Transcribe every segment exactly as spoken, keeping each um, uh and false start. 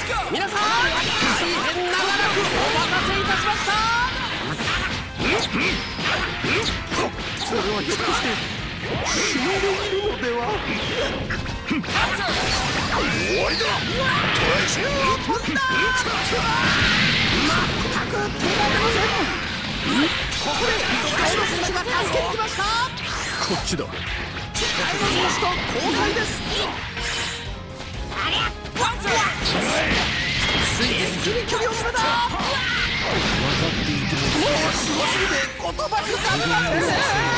皆さん大変長らくお待たせいたしました。それはひょっとして死んでいるのでは。終わりだ。途中を飛んだ。全く手が出ません。ここでカイロ選手が助けに来ました。こっちだ。カイロ選手と交代です。ついに一気に距離を詰めた。分かっていてももうすごすぎて言葉になれません。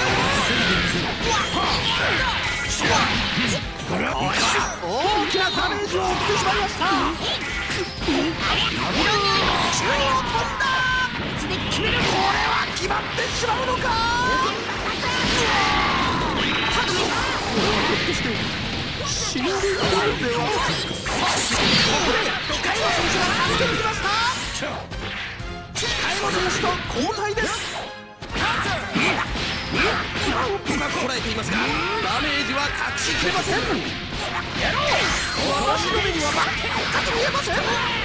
大きなダメージを受けてしまいました。中央飛んだ。これは決まってしまうのか。これはひょっとして死んでいるのでは。ここでカイロ選手が助けに来ました。カイロ選手と交代です。うまくこらえていますがダメージは隠しきれません。私の目には全く見えません。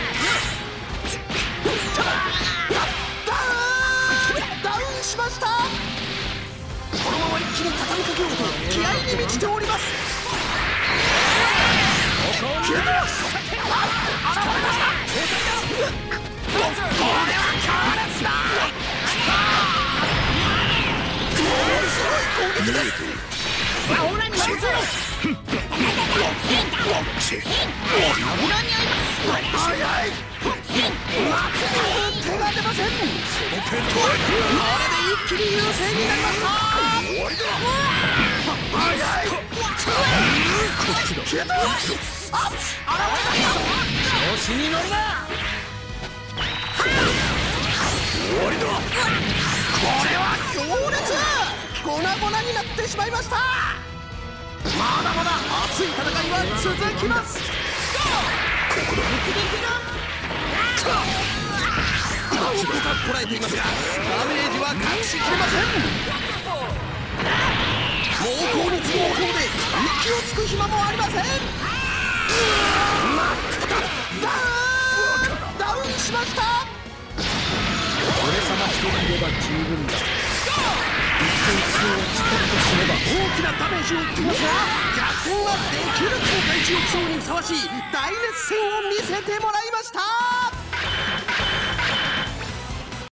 ダウンしました。このまま一気に畳みかけようと気合に満ちております。消えてます。現れました。これは強烈だ。すごい攻撃です。オラに任せろ。早い。手が出ません。これで一気に優勢になりました。終わりだ。早い。こっちだ。消えた。あっ、現れた。調子に乗るな。終わりだ。これは強烈。粉々になってしまいました。まだまだ熱い戦いは続きます。ここだ。なんとかこらえていますがダメージは隠しきれません。猛攻に次ぐ猛攻で息をつく暇もありません。ダウンダウンしました。俺様一人いれば十分だ。一点数をつけるとすれば大きなダメージを受けますが逆転はできる。今回地獄賞にふさわしい大熱戦を見せてもらいました。